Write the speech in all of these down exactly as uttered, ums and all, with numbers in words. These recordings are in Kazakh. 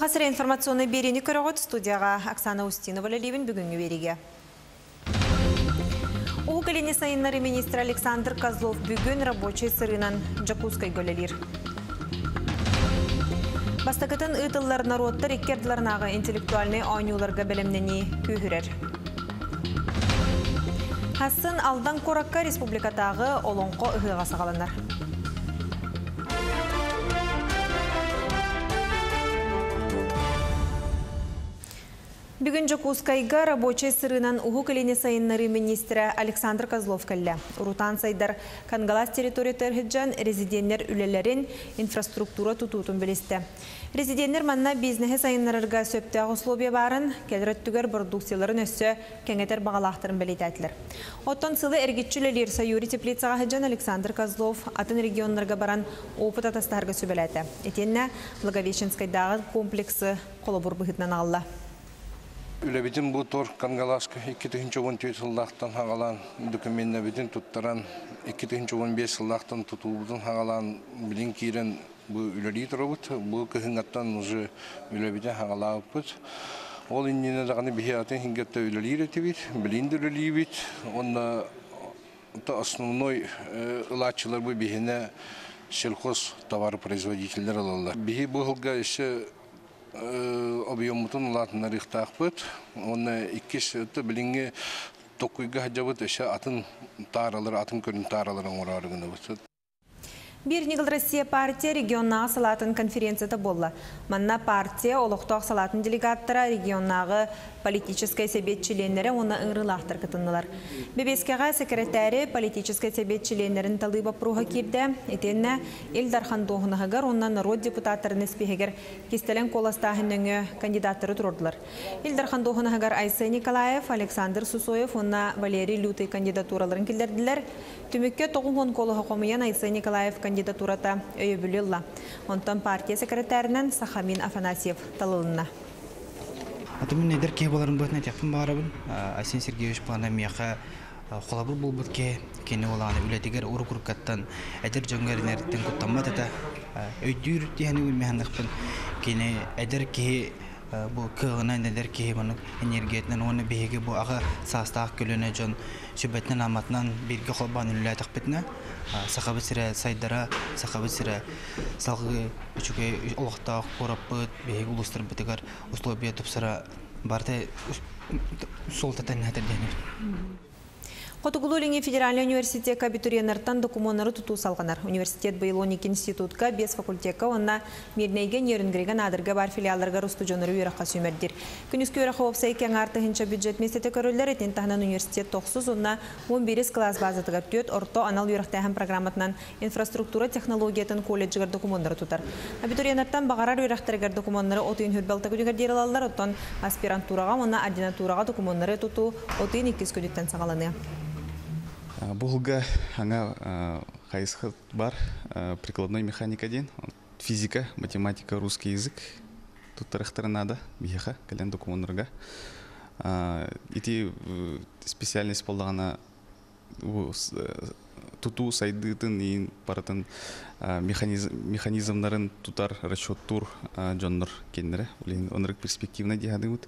Хасыр информационный берени көрөгөт студияға Оксана Устинова Левин бүгінгі береге. Уголени сайыннары министр Александр Козлов бүгін рабочий сырынан Жакускай гөлелер. Бастакатын ытыллар народтар иккерділарнағы интеллектуальный ойнуларға білімнені күйірер. Хасын алдан коракка республикатағы олонқо ұғыға сағаланар. Бүгін Жакускайга рабочий сырынан Уголени сайыннары министрі Александр Козлов кәлі. Урутан сайдар Кангалас территория тәрхіджан резиденттер үлелерін инфраструктура тұтутын білісті. Резиденттер манна бизнесі сайыннарырға сөптіғ условия барын, кәліреттігер продукцияларын өссі кәңетер бағалақтырын білейді әтілер. Оттан сылы әргетчілелер сайури теплицаға хыджан Александр Козлов атын регионларға баран опыт атастарға сөбеләді. Етенне Благовещенскайдағы комплексы қолыбыр бұғытнан алла. Үлебетін бұл тор Кангаласка iki bin on dört сыллақтан хағалан документіне бетін тұттаран iki bin on beş сыллақтан тұтуылдың хағалан білін кейрен бұл үлелей тұрабыт. Бұл көхіңаттан ұжы үлебетін хағалау бұд. Ол иннені дағаны бейхиатын хингетті үлелей ретебет, білінді үлелей бет. Онда основной ұлатчылар бұл бейхіне сельхоз товаропроизводителер алалар. Бейхи бұл ғылға іші объемутун латынар ихтақпыт. Оны иккис өтті білінге тоқуйға хаджабыт әші атын таралар, атын көрін тараларын орарығыны бұтсыд. Bir Нигыл Россия партия регионнағы салатын конференцияда болды. Манна партия олықтақ салатын делегаттара регионнағы политической себетчиленлері оны ыңрылақтыр кытынылар. Бебескеға секретәрі политической себетчиленлерін талыба пруға кепді. Етенне Элдархан Доғынығығар оннан народ депутаттарын іспегер кестелен коластағын өңі кандидаттары тұрдылар. Элдархан Доғынығығар Айсай Николаев, Александр Сусоев, онна Валерий Лютый кандидатураларын келдерділер. Түмікке тоғын қолығы қомыян Айсай Николаев кандидатурата өйбілілла. Онтан партия секретарынан Сахамин Афанасьев талылына. Атымен недер кей боларын бұтына тәпін бағарабын. Айсен Сергеевич плана мияқа қолабыл бұл бұтке кені олағаны үләтігер ұры күркаттан әдір жоңғарын әріттен күттамат әті өйдүйір дегені өлмейхандықпын. Кені әдір кей бұл кығынан әдір кей бұның энергетінен оны бейге бұл аға састақ көліне жон сөбәтінен аматынан берге қолбан үләтіқ бітіні. Сақабыт сірі сайдара, сақабыт сірі салғы үшіге олықтақ қораппыт, бейге ұлыстыр бітігер условия тұпсыра барды сол тәтән әтірденер. Котугулулинги федеральный университет абитуриенттан документтары туту салганар. Университет быйыл он эки институтка, без факультетка, онна мирнейген ерінгіреген адырға бар филиалларға рустужоныры үйраққа сүймердер. Күніскі үйраққа опсай кен артығынша бюджет местеті көрілер, етен тағынан университет тоқсыз, онна он бир класс базатыға төт, орто анал үйрақтайған программатынан инфраструктура технологиятын колледжігер документтары тутар. Абитуриенттан бағарар үйрақтарығар документтары отыйын хүрбалта күдігер дералалар, оттан аспирантураға, онна ординатураға документтары туту отыйын иккіз күдіктен сағаланы. Бұлға аңа қайысқы бар прикладной механика ден, физика, математика, русский язык тұттарықтарынады бейхі кәлен документарға. Ити специальность болдағана тұту сайдытын ең баратын механизмларын тұтар расчет тур жонныр кендері. Онырық перспективна дейхады өт.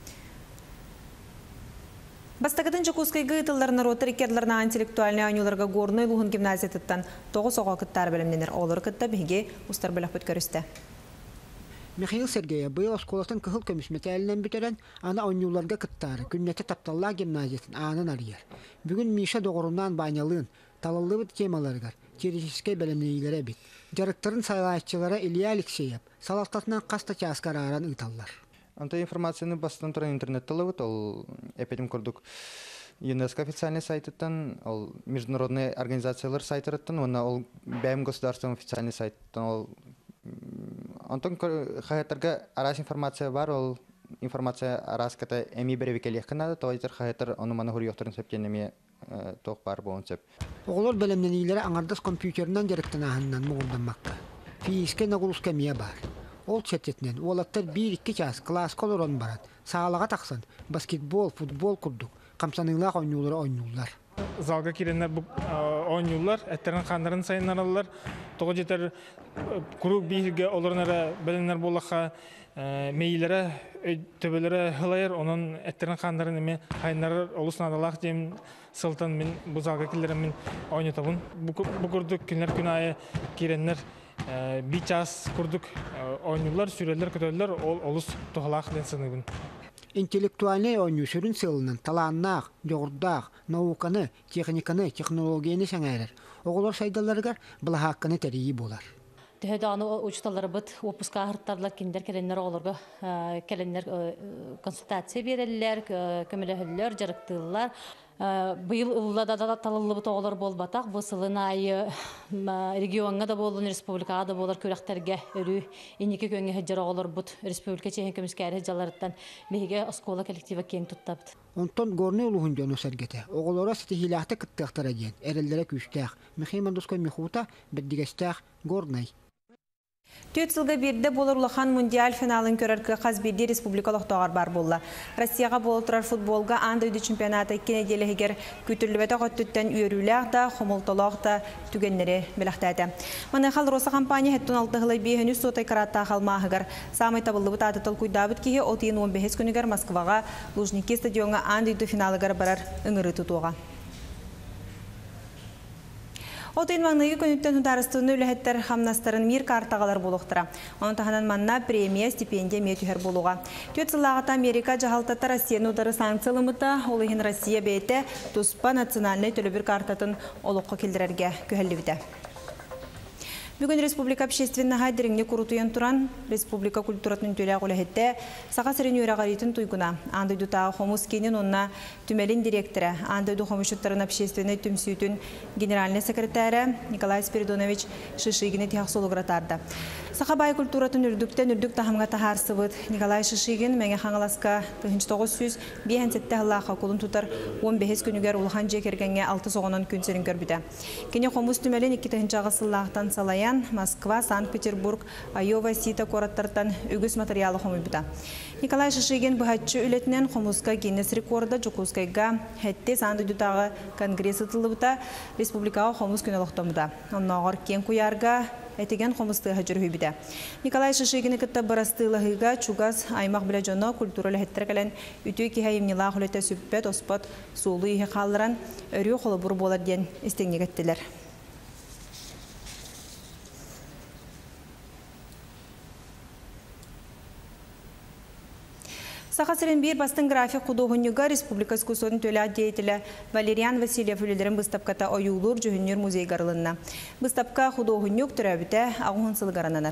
Бастагатын Жакускайга ытыллар народтар иккердларна интеллектуальный ойнуларға горной луғын гимназиятыттан тоғы соға кыттар білімденер. Олар кытта беге устар біліп бүт көрісті. Михаил Сергеев быйыл осколатын кыхыл көмісметәлінен бүтерен ана ойнуларға кыттары күннеті тапталла гимназиятын анын арияр. Бүгін Миша доғырынан байнялығын талылы бұд темаларғар теоретическай білімнейлері бит. Жарықтарын сайлайшылары Илья Алексеев салақтатынан қаста часкар аран ыталлар. Анта информацияны бастан тұран интернетті лавыт, ол әпетім көрдік ЮНЕСКО официальный сайттан, ол международный организациялар сайттарыттан, оны ол бәйім государственный официальный сайттан, ол антон қағаттарға арас информация бар, ол информация арас ката әмей біревекелек қынады, тоғайтыр қағаттар оны маны ғұрияқтырын сөптен әме тоқ бар болын сөп. Оғылар бәлемненейлері аңардас компьютерінен жарықтан ағыннан мұғырданмаққа. Физиске нағылысқа мия бар. Ол четтетінен, олаттар bir-iki час класс колорон барат. Сағалаға тақсан, баскетбол, футбол күрдік. Қамсаныңлақ ойнулары ойнулар. Залға керенне oynuyorlar. Etlerin kanların sayınlarlar. Toğu jeter kuru birge olurlara belenler bollaqa meylere töbelere hılayır. Onun etlerin kanların eme hayınlar olusuna adalaq dem sıltan min bu zalga killerim min oynatabın. Bu kurduk günler günayı girenler bir ças kurduk oynuyorlar, süreler kötüler olus toğalaq den sınıbın. Интеллектуальный ойнюсөрүн сылынан талааннаах, жогурдаах, науканы, техниканы, технологияны саңайрар. Оголор сайдаларыгар былахакканы тәрии болар. Төһөдәне учталары бит опуска харттарлар киндер келеннер олорга келеннер консультация берелләр, көмөлөһөллөр, жарыктылар. Быйыл ыллада да талылы бит оголор болбатак, бу сылын айы регионга да болдун, республикага да болар көрәктәргә өрү инеке көнгә хәҗәр оголор бит республика чехен көмүскәре хәҗәләрдән меге оскола коллектива кең туттабыт. Онтон горны улуһун җаны сәргәтә. Оголора стихилахта кыттыктара дигән. Эрелләре күчтәк. Мехимандускай мехута биддигәстәк горнай. Төт сылга бирде болар улахан мундиаль финалын көрәргә Казбирде республикалык тагыр бар булла. Россияга болтырар футболга анда үди чемпионаты ике неделегер күтүрлүбәтә гаттыттан үйрүләр да, хомылталак да түгеннәре беләхтәдә. Мана хал Роса компания хәттен алты хылы бехенү сотай карата халмагыр. Самый табылды бит атытыл куйдабыт ки отын он беш күнегер Москвага Лужники стадионга анда үди финалыгар барар ыңыры тутуга. Отын маңнығы көнүттен хударыстыны үләхеттер хамнастарын мир картағалар болуқтыра. Оның тағынан манна премия, стипендия метюхер болуға. Төт сылағыта Америка жағалтата Россияны удары санкциялымыта, олығын Россия бейті тұспа национальный төлі бір картатын олыққа келдірерге көхәлі Бүгін Республика общественного дереңне курутуян туран Республика культуратын төләк үләхетті сақа сірен өрағаритын туйгуна. Андайду тағы хомус кенен онна түмелин директоры, андайду хомушыттарын общественный түмсүйтін генеральный секретары Николай Спиридонович Шишигіні тияқсолығыратарды. Сақа бай культуратын үрдіктен үрдік тахамға тахарсыбыд Николай Шишигін мәңе қаңыласқа тоғыз жүз бейін сәтті ғылаға қолын тұтар он бес күнігер ұлған жекергенге алты соғынан күнсерін көрбіді. Кене хомус түмелин екі сыллақтан салаян Москва, Санкт-Петербург, Айова, Сита кораттартан үгіс материалы хомыбыда. Николай Шишигин бұхатчы үлетінен хомуска Гиннес рекорда Жукускайга хәтте санды дютағы конгресс ұтылыбыда республикаға хомус күнеліқтомыда. Оннағыр кен куярга әтеген хомыстыға жүргүйбіде. Николай Шишигин кітті барастылығыға чугас аймақ біле жоны культуралы хәттір кәлін үті кехайымнила құлеті сүппет, оспат, суылы үйе қалыран өрі қолы бұр болар ден істеңе кеттілер. Сақасырын бір бастың график құдуғынюға Республика Скусоның төлі деятелі Валериан Васильев үлелерін бұстапқата ойулур жүхінер музей ғарылынна. Бұстапқа құдуғынюк түрәбіті ағуын сылғарананар.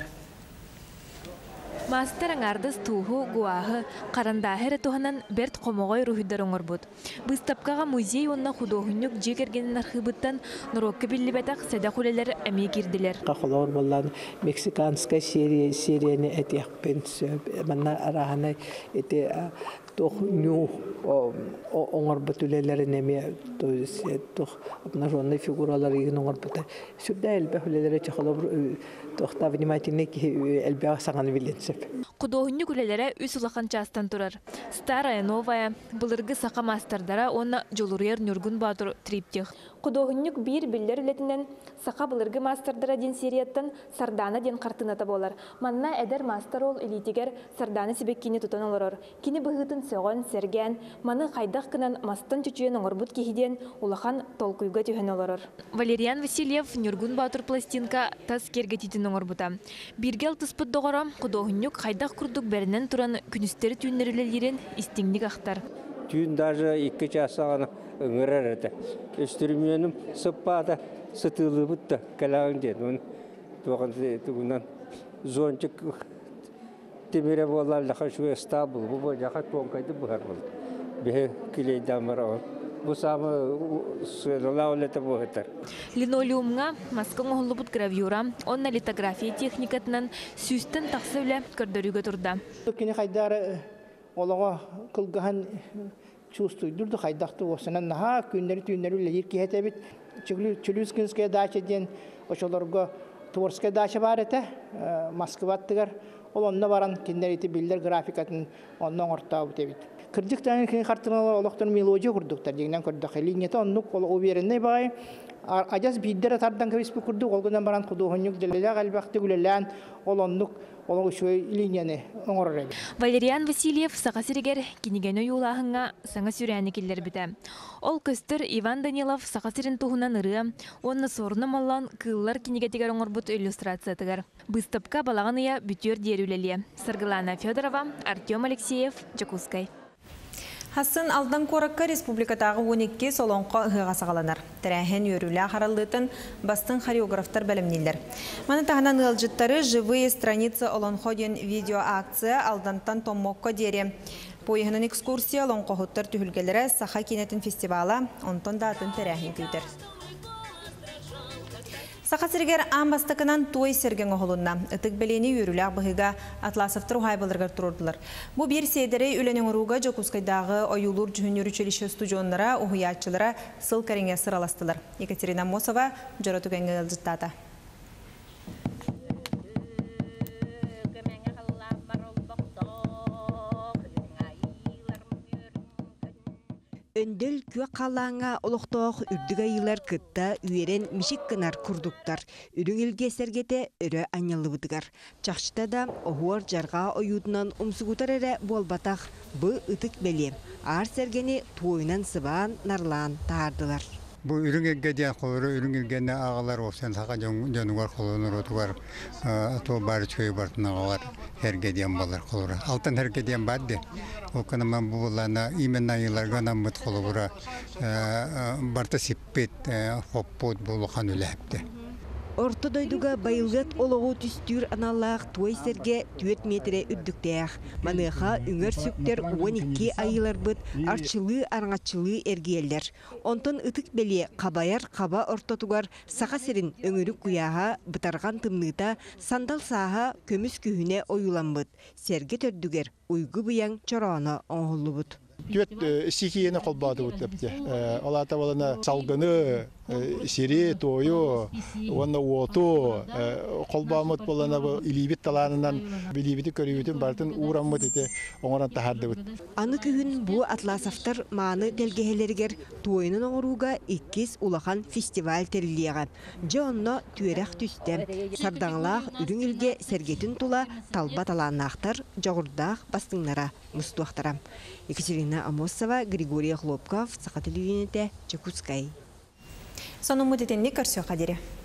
Мастер аңардыз туһу гуахы қарандахыры туһанан берт қомоғой рухидар оңыр бұд. Бұстапқаға музей онна худоғынюк жегергенін архибыттан нұроккі білібәтақ сәді құлелер әме кирділер. Қақылауыр болан мексиканская серияны әтияқпен манна арағаны әте тух ню оңыр бұт үлелерін әме тух обнаженный фигуралар еген оңыр бұты. Сүрді әлбә үлелері чақылауыр тухта внимательный әлбә саңаны біленсіп. Құдоғынны күлелері үс ұлақан частан тұрар. Старая, новая, бұлырғы сақа мастардара оны жолурер нүргін бадыр триптех. Құдоғыннық бір білдер үлетінен сақа бұлырғы мастардара ден серияттан сардана ден қартынаты болар. Манна әдер мастар ол элитигер сарданы себек кені тұтан оларыр. Кені бұғытын соған серген, маны қайдақ кынан мастан чүчуен оңырбұт кейден улахан толкуйға түйен оларыр. Валериан Васильев нүргін бадыр пластинка тас кергететін оңырбұта. Биргел тұспыт доғырам құдоғыннық қайдақ күрдік бәрінен тұран күністері түйінерілерін истіңдік ақтар. Түйін даже екі часағаны ыңырар әді. Өстірменім сұппада сұтылы бұтты кәлағын деді. Туғынан зончық темере болалыға шуе стабыл. Бұл жақа тоңқайды бұғар бұл. Бе келейді амыра ол. Бұл самы лаулеті бұғытар. Линолеумға маскың оғылы бұт гравюра, онна литография техникатынан сүйістін тақсы үлі көрдөрігі тұрда. Кені қайдары олаға қылғаған чувствуйдурды қайдақты осынан наға күндері түйіндері үлі ерке әтәбіт Чулюскинская дача ден ошоларға Творская дача бар әті Москваттығар ол онына баран кендер еті білдер графикатын онынан ортау бұтебіт. Кырдық тәңі кені қартығыналар олықтың мелодия құрдықтар дегенен көрдіқ. Линеті оннық ол оберінне бағай Ажас биддер тардан кебис букурду олгодан баран кудугонюк делеле галбакты гүлелән олоннук олоң шөй линияны оңорор. Валериан Васильев сақасыригер кинеген оюлахыңа саңа сүрәні келдер біті. Ол көстір Иван Данилов сақасырын туғынан ұры, онны сорны маллан кыллар кинегетігер оңорбут иллюстрация тігер. Быстапка балағын ұя бүтер дерулеле. Саргылана Федорова, Артем Алексеев, Жакускай. Хасын алдан коракка республикатағы он екі солонқы ұғыға сағаланар. Тәрәхен өрілі қаралытын бастың хореографтар бәлімнелер. Маны тағынан ұлжыттары живые страницы олонходен видео акция алдантан томмокко дере. Пойығының экскурсия олонқы ғыттар түхілгелері Саха кенетін фестивала онтон датын тәрәхен көйтер. Сақасыргер амбастықынан той серген оғылынна. Үтік бәлені өрілі бұғыға Атласовтыр ғайбалырғар тұрордылар. Бұл бір сейдері үленің ұруға Жокускайдағы ойылыр жүхінер училище студионлара, ұғыятчылара сыл кәріңе сыраластылар. Екатерина Мосова, Жоротугенге ғылжыттата. Өндөл күе қалаңа олықтоқ үрдігі айылар кытта үйерен мишік кынар күрдіктар. Үрің елге сәргеті үрі анялы бұдығар. Чақшыта да оғуар жарға ойудынан ұмсығутар әрі болбатақ бұ ұтық бәле. Ар сәргені туойнан сыбан нарлан тағардылар. Bu ürün elgediyen kolları, ürün elgediyen ağalar olsan, saka canıvar kolunur otuvar, ato bari çöyü bartın ağalar, hergediyen balar kolları. Altın hergediyen bardı. O kanama bu bulana, imen ayılar ganamıt kolları, barta sippet, hoppot bulukan öyle hepti. Orta doyduga bayılgat oloğu tüstür analaq tuay serge tüet metre üddükteğ. Manıqa üngör süktер on iki ayılar bıt arçılığı arаңatçılığı ergiyeller. Onton ıtık beli qabayar qaba ortatugar sağa serin öngörü kuyağa bıtargan tımnıta sandal sağa kömüs kühüne oyulan bıt. Serge tördüger uygu bıyan çorağına oğullu bıt. Düet стихияны қолбады өттепті. Олата болана салгыны, сири, тойу, оны оту, қолбамыт болана илибит таланынан билибити көрүбүтүн бартын ураммыт ете оңоран тахарды өт. Аны күн бу Атласовтар маны делгехелергер тойынын оңоруга иккис улахан фестиваль терилияға. Жонно түйерек түсті. Сардаңлақ үрің елге сергетін тула талба таланнақтар жоғырдақ бастыңнара мұстуақтара. Екатерина Амосова, Григорий Хлопков, Саха телевидениете, Чекускай. Соның мұдетенне көрсеу қадері.